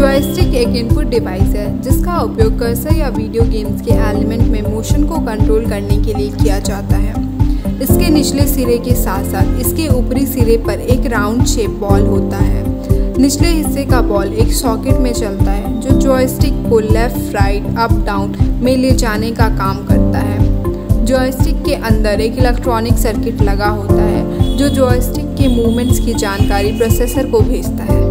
Joystick एक input device है जिसका उपयोग कर्सर या वीडियो गेम्स के एलिमेंट में मोशन को कंट्रोल करने के लिए किया जाता है। इसके निचले सिरे के साथ साथ इसके ऊपरी सिरे पर एक राउंड शेप बॉल होता है। निचले हिस्से का बॉल एक सॉकेट में चलता है जो जॉयस्टिक को लेफ्ट, राइट, अप, डाउन में ले जाने का काम करता है। जॉयस्टिक के अंदर एक इलेक्ट्रॉनिक सर्किट लगा होता है जो जॉयस्टिक के मूवमेंट्स की जानकारी प्रोसेसर को भेजता है।